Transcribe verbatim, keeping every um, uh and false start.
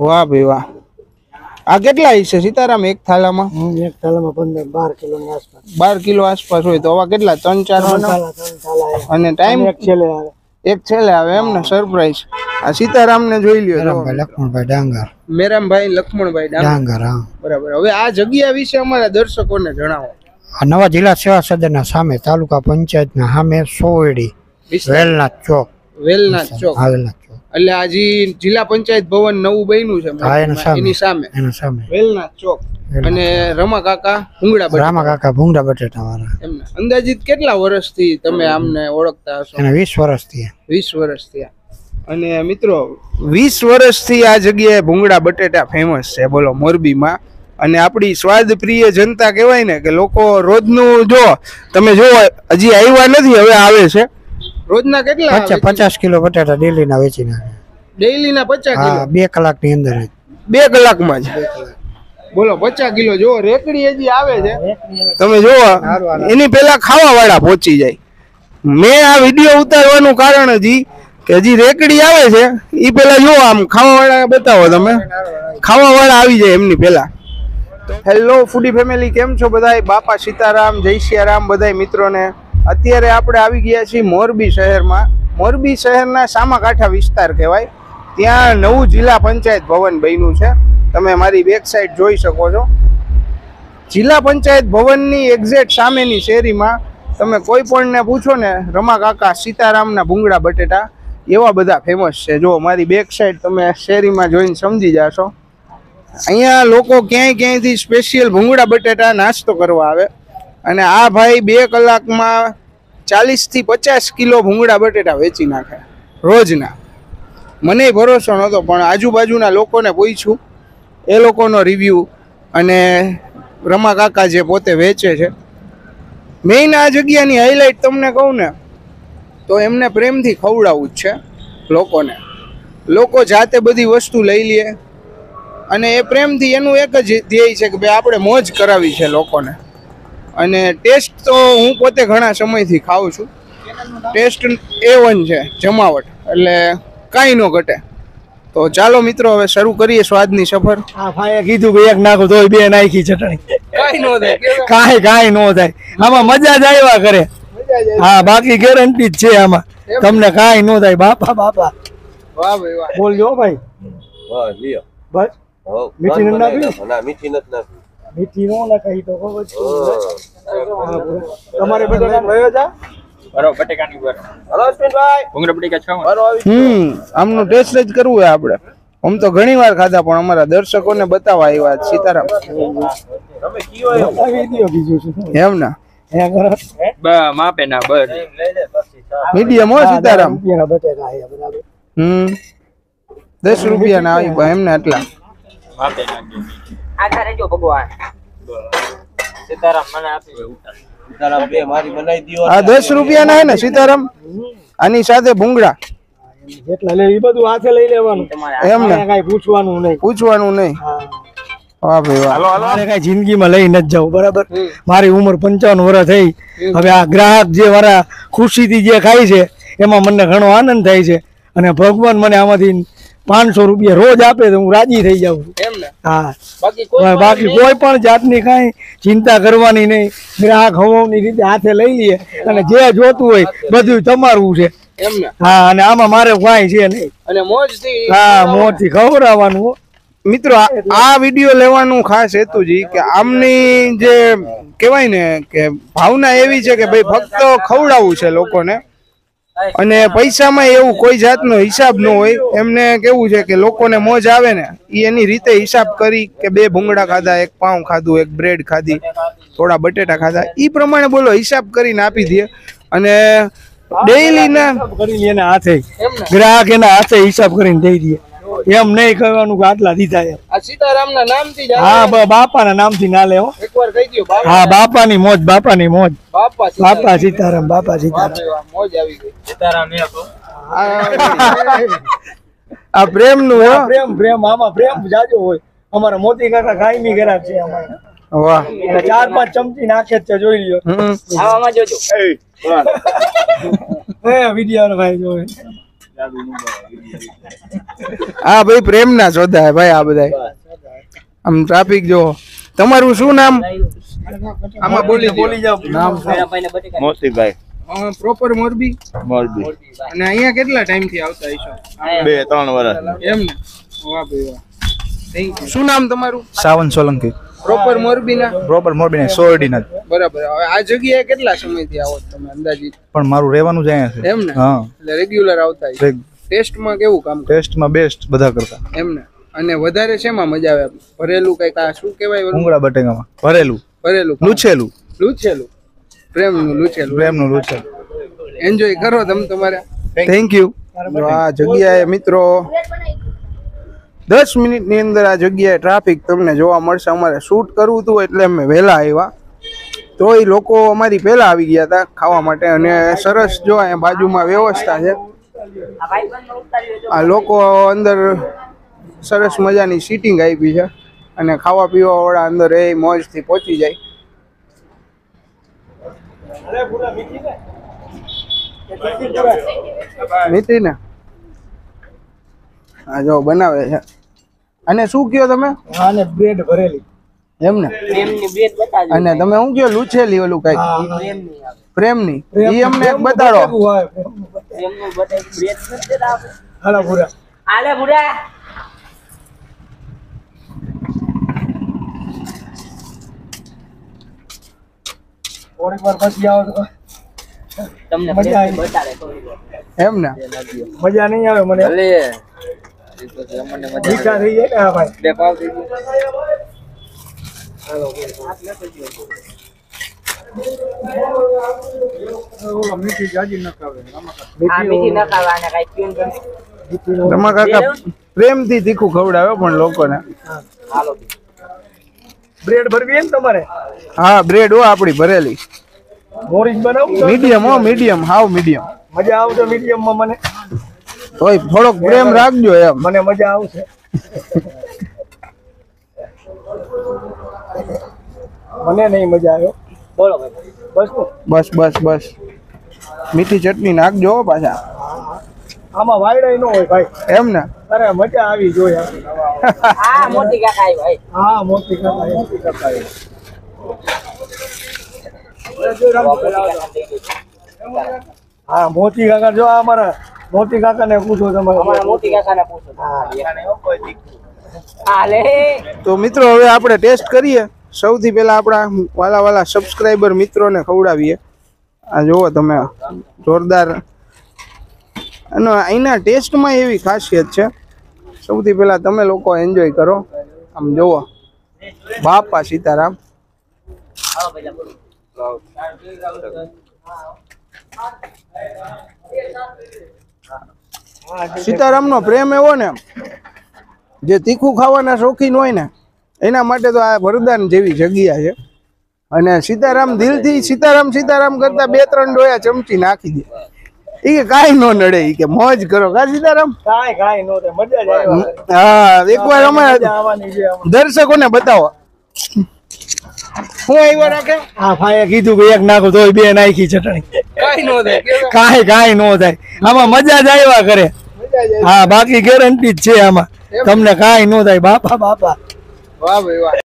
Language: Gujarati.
વાહ ભાઈ વાહ. આ કેટલા છે સીતારામ એક થાલામાં? એક થાલામાં પંદર બાર કિલો ની આસપાસ. બાર કિલો આસપાસ હોય તો આવા કેટલા ત્રણ ચાર અને ટાઈમ એક છેલ્લે આવે એક છેલ્લે આવે એમ ને સરપ્રાઈઝ. આ સીતારામ ને જોઈ લ્યો. લક્ષ્મણભાઈ ડાંગર. મેરામભાઈ લક્ષ્મણભાઈ ડાંગર. બરાબર. હવે આ જગ્યા વિશે અમારા દર્શકોને જણાવો. આ નવા જિલ્લા સેવા સદનના સામે તાલુકા પંચાયતના સામે સોવેડી વેલનાથ ચોક. વેલનાથ ચોક. વેલનાથ ચોક એટલે આ જિલ્લા પંચાયત ભવન નવું બન્યું છે એની સામે એના સામે વેલનાથ ચોક. અને રમા કાકા ભૂંગળા બટેટા. રામા કાકા ભૂંગળા બટેટા વાળા. એમને અંદાજિત કેટલા વર્ષથી તમે આમને ઓળખતા હશો? એને વીસ વર્ષથી. વીસ વર્ષ થયા. અને મિત્રો વીસ વર્ષથી આ જગ્યાએ ભૂંગળા બટેટા ફેમસ છે બોલો મોરબીમાં. અને આપણી સ્વાદ પ્રિય જનતા કહેવાય ને કે લોકો રોજનું જો તમે જો હજી આવ્યા નથી હવે આવે છે. રોજના કેટલા? પચાસ કિલો બટાટા ડેલી ના વેચી નાખે. ડેલી ના પચાસ કિલો? બે કલાક ની અંદર. બે કલાકમાં જ બોલો પચાસ કિલો. જો રેકડી હજી આવે છે તમે જોવો એની પેલા ખાવા વાળા પહોંચી જાય. મેં આ વિડીયો ઉતારવાનું કારણ હજી કે હજી રેકડી આવે છે એ પેલા જો આમ ખાવા વાળા બતાવો તમે. ખાવા વાળા આવી જાય એમની પેલા. હેલો ફૂડી ફેમિલી, કેમ છો બધા? બાપા સીતારામ, જય સિયારામ બધા મિત્રોને. અત્યારે આપણે આવી ગયા છીએ મોરબી શહેરમાં. મોરબી શહેરના સામાકાંઠા વિસ્તાર કહેવાય. ત્યાં નવું જિલ્લા પંચાયત ભવન બન્યું છે. તમે મારી બેક સાઈડ જોઈ શકો છો. જિલ્લા પંચાયત ભવનની એક્ઝેક્ટ સામેની શેરીમાં તમે કોઈ પણને પૂછો ને રમા કાકા સીતારામના ભૂંગળા બટેટા એવા બધા ફેમસ છે. જો મારી બેક સાઈડ તમે શેરીમાં જોઈને સમજી જાશો. અહીંયા લોકો ક્યાંય ક્યાંયથી સ્પેશિયલ ભૂંગળા બટેટા નાસ્તો કરવા આવે. અને આ ભાઈ બે કલાકમાં ચાલીસથી પચાસ કિલો ભૂંગળા બટેટા વેચી નાખે રોજના. મને ભરોસો નહોતો પણ આજુબાજુના લોકોને પૂછ્યું, એ લોકોનો રિવ્યૂ અને રમા કાકા જે પોતે વેચે છે. મેઇન આ જગ્યાની હાઇલાઇટ તમને કહું ને તો એમને પ્રેમથી ખવડાવવું જ છે લોકોને. લોકો જાતે બધી વસ્તુ લઈ લે અને એ પ્રેમથી એનું એક જ ધ્યેય છે કે ભાઈ આપણે મોજ કરાવી છે લોકોને. અને ટેસ્ટ તો હું પોતે ઘણા સમયથી ખાઉં છું. ટેસ્ટ એ વન છે જમાવટ, એટલે કાંઈ ન ઘટે. તો ચાલો મિત્રો હવે શરૂ કરીએ સ્વાદની સફર. હા ભાઈએ કીધું કે એક નાખો તો બે નાખી ચટણી. કાંઈ ન થાય. કાંઈ કાંઈ ન થાય. આમાં મજા જ આવ્યા કરે. હા બાકી ગેરંટી જ છે આમાં. તમને કાંઈ ન થાય. બાપા બાપા. વાહ ભાઈ વાહ. બોલજો ભાઈ. વાહ લ્યો. બસ મીઠી ન નાખી? ના મીઠી નથી નાખી. મીઠી નો નાખી તો ખબર છે. તમારે બટેટા ભયો જા બરો બટેકાની બર. હલો અશ્વિનભાઈ, ભૂંગળા બટેકા ખાવા. બરો આવી. હમ આમનું ટેસ્ટ જ કરવું હોય આપણે. આમ તો ઘણી વાર ખાધા પણ અમારા દર્શકોને બતાવવા આવ્યા સીતારામ. તમે કીયો એમ વિડિયો બીજું છે એમ ને હે કરો બ માપે ના બર. લઈ લે પછી ચા. મીડિયમ હો સીતારામ. રૂપિયાના બટેટા આયા બરાબર. હમ દસ રૂપિયા ના આવી ભાઈ એમને આટલા. માપે ના દે. આખા રેજો ભગવાન. સીતારામ મને આપી ઉતાર. સીતારામ બે મારી બનાવી દીયો. આ દસ રૂપિયા ના હે ને સીતારામ. આની સાથે ભૂંગળા જેટલા લે એ બધું હાથે લઈ લેવાનું. એમ ને કાઈ પૂછવાનું નહીં. પૂછવાનું નહીં. વાહ ભાઈ વાહ. મારે કઈ જિંદગીમાં લઈ નથી જવું બરાબર. મારી ઉંમર પંચાવન વર્ષ થઈ. હવે આ ગ્રાહક જે મારા ખુશીથી જે ખાય છે એમાં મને ઘણો આનંદ થાય છે. અને ભગવાન મને આમાંથી પાંચસો રૂપિયા રોજ આપે તો હું રાજી થઈ જાઉં. હા બાકી કોઈ પણ જાતની કાંઈ ચિંતા કરવાની નહીં. ગ્રાહક હવાની રીતે હાથે લઈ લઈએ અને જે જોતું હોય બધું તમારું છે. હા અને આમાં મારે કાંઈ છે નહીં. અને મોજથી હા મોજથી ખવડાવવાનું. મિત્રો આ વિડીયો લેવાનું ખાસ હેતુ જી કે આમની જે કહેવાય ને કે ભાવના એવી છે કે ભાઈ ફક્ત ખવડાવવું છે લોકોને. અને પૈસામાં એવું કોઈ જાતનો હિસાબ ન હોય. એમને કેવું છે કે લોકોને મોજ આવે ને એ એની રીતે હિસાબ કરી કે બે ભૂંગળા ખાધા, એક પાઉં ખાધું, એક બ્રેડ ખાધી, થોડા બટેટા ખાધા, એ પ્રમાણે બોલો હિસાબ કરીને આપી દે. અને ડેઈલી ના કરીને એના હાથે ગ્રાહક એના હાથે હિસાબ કરીને દઈ દે. એમ નહીં કહેવાનું કે આટલા દીધા એમ. આ સીતારામના નામથી જ હા બાપાના નામથી ના લેવો. એકવાર કહી દયો બાપા. હા બાપાની મોજ, બાપાની મોજ. બાપા બાપા સીતારામ, બાપા સીતારામ. મોજ આવી ગઈ. સીતારામ એ તો આ પ્રેમ નું હો. પ્રેમ પ્રેમ આમાં પ્રેમ જાજો હોય. અમારા મોતી કાકા કાયમી ગ્રાહક છે અમારા. વાહ. એટલે ચાર પાંચ ચમચી નાખે છે જોઈ લ્યો. આવામાં જોજો. એ વિડિયો ભાઈ જોવે. હા ભાઈ પ્રેમના સોદા હે ભાઈ આ બધા આમ ટ્રાફિક જો તમારું શું નામ આમાં બોલી બોલી જાવ નામ મોતીભાઈ પ્રોપર મોરબી મોરબી અને અહીંયા કેટલા ટાઈમ થી આવતા હશો બે ત્રણ વર્ષ એમ ને વાહ ભાઈ વાહ થેન્ક યુ શું નામ તમારું સાવન સોલંકી પ્રોપર મોરબી ના પ્રોપર મોરબી સોરડી ના બરાબર હવે આ જગ્યાએ કેટલા સમયથી આવો છો તમે અંદાજિત પણ મારું રહેવાનું જ અહીંયા છે એમ ને હા એટલે રેગ્યુલર આવતા હશો ટેસ્ટમાં કેવું કામ કરે? ટેસ્ટમાં બેસ્ટ બધા કરતા એમ ને અને વધારે શેમાં મજા આવે ભરેલું કઈક આ શું કહેવાય ઓલું? ભૂંગળા બટેકામાં ભરેલું ભરેલું લૂછેલું લૂછેલું પ્રેમનું લૂછેલું પ્રેમનું લૂછેલું એન્જોય કરો તમે તમારે થેન્ક યુ આ જગ્યાએ મિત્રો દસ મિનિટની અંદર આ જગ્યાએ ટ્રાફિક તમને જોવા મળશે અમારે શૂટ કરવું હતું એટલે અમે વહેલા આવ્યા તો એ લોકો અમારી પહેલા આવી ગયા હતા ખાવા માટે અને સરસ જો અહીંયા બાજુમાં વ્યવસ્થા છે આ લોકો અંદર સરસ મજાની સીટિંગ આપી છે અને ખાવા પીવા વાળા અંદર એ મોજથી પહોંચી જાય મીઠી ને હા જો બનાવે છે અને શું કયો તમે આને બ્રેડ ભરેલી એમ ને અને તમે શું કયો લૂછેલી ઓલું કઈક પ્રેમની ઈ અમને એક બતાડો હાલા પૂરા આલે બુડા થોડીક વાર પછી આવો તો તમને મજા આવી. બતાડે થોડી વાર. એમ ને મજા નહીં આવે મને મીઠા થઈ જાય ને હા ભાઈ બે પાવ થઈ ગયું. મીઠી જાજી નખાવે આ મીઠી ન ખાવાને કાંઈ ટ્યુન કરી. તમારા કાકા પ્રેમથી તીખું ખવડાવે પણ લોકોને હાલો બ્રેડ ભરવી હે ને તમારે હા બ્રેડ હો આપડી ભરેલી મોરીજ બનાવું મીડિયમ હો મીડિયમ હાવ મીડિયમ મજા આવશે મીડિયમ માં મને તોય થોડોક પ્રેમ રાખજો એમ મને મજા આવશે મને નહીં મજા આવ્યો બોલો ભાઈ. બસ નું બસ બસ બસ મીઠી ચટણી નાખજો હો પાછા આમાં વાયડાય ન હોય ભાઈ એમ ને અરે મજા આવી જોઈએ આ મોટી કાકા આવી ભાઈ. હા મોટી કાકા મોટી કાકા મોટી કાકા થઈ ગયું. હા મોતી કાકા જો આ અમારા મોતી કાકા ને પૂછો અમારા તમારે મોટી કાકાને પૂછો. હાલે તો મિત્રો હવે આપણે ટેસ્ટ કરીએ સૌથી પહેલા આપણા વાલા વાલા સબસ્ક્રાઈબર મિત્રોને ખવડાવીએ આ જુઓ તમે જોરદાર અને અહીંના ટેસ્ટમાં એવી ખાસિયત છે સૌથી પહેલા તમે લોકો એન્જોય કરો આમ જુઓ બાપા સીતારામ આવો પહેલા બોલો. સીતારામનો પ્રેમ એવો ને જે તીખું ખાવાના શોખીન હોય ને એના માટે તો આ વરદાન જેવી જગ્યા છે અને સીતારામ દિલથી સીતારામ સીતારામ કરતા બે ત્રણ ડોયા ચમચી નાખી દે એ કે કાંઈ ન નડે એ કે મોજ કરો કા સીતારામ કાંઈ કાંઈ નો થાય મજા જ આવે હા એકવાર અમારા આવવાની છે દર્શકોને બતાવો હું આવ્યો રાખે હા ભાઈએ કીધું કે એક નાખો તોય બે નાખી ચટણી કાંઈ ન થાય કાંઈ કાંઈ નો થાય આમાં મજા જ આવ્યા કરે હા બાકી ગેરંટી જ છે આમાં તમને કાંઈ નો થાય બાપા બાપા વાહ ભાઈ વાહ